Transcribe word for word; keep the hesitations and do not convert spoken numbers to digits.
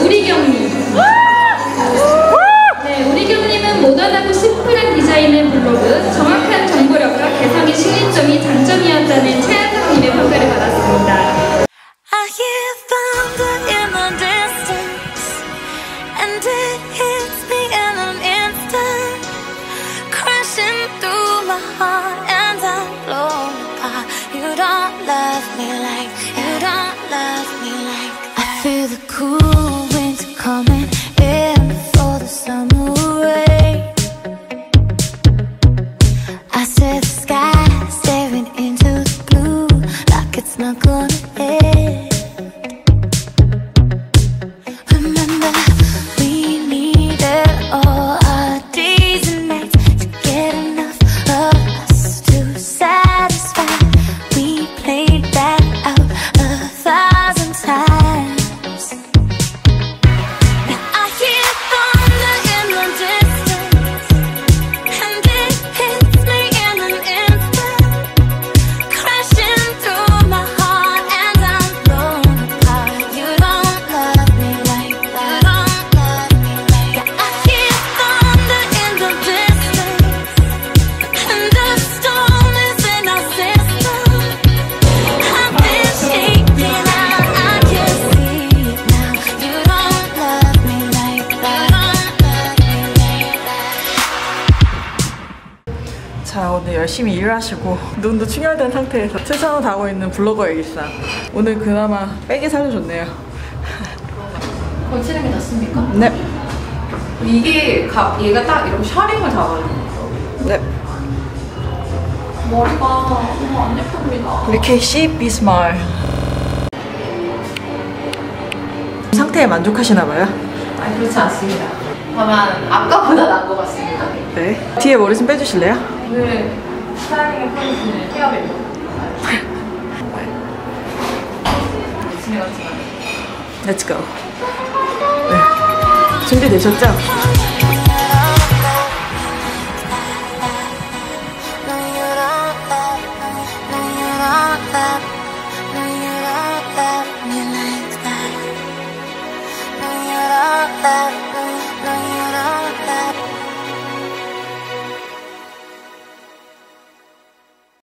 우리경님. 네, 우리경님은 모던하고 심플한 디자인의 블로그, 정확한 정보력과 개성의 실린점이 장점이었다는 최한성님의 평가를 받았습니다. I hear thunder in the distance, and it hits me in an instant, crashing through my heart, and I'm blown apart. You don't love me like, you don't love me like that. I feel the cool winds coming in before the summer rain. I see the sky staring into the blue like it's not gonna end. Remember, we needed all our days and nights to get enough of us to satisfy. We played that out a thousand times. Now I hear thunder in the distance, and it hits me in an instant, crashing through my heart, and I'm blown apart. You don't love me like that. You don't love me like that. I hear thunder in the distance, and the storm is in our system. I've been shaking out, I can see it now. You don't love me like that. You don't love me like that. 자, 오늘 열심히 일을 하시고 눈도 충혈된 상태에서 최선을 다하고 있는 블로거의 일상. 오늘 그나마 빼기 살려줬네요. 걸치는 게 낫습니까? 네. 이게 가, 얘가 딱 이렇게 샤링을 잡아주는 거죠? 네. 머리가 너무 안 예쁩니다. 우리 케이씨 비스마일. 상태에 만족하시나봐요? 아니, 그렇지 않습니다. 다만 아까보다 나은 것 같습니다. 네. 뒤에 머리 좀 빼주실래요? 오늘 사장님이 보여주시는 헤어밴드. 진행하지만. Let's go. 네. 준비되셨죠?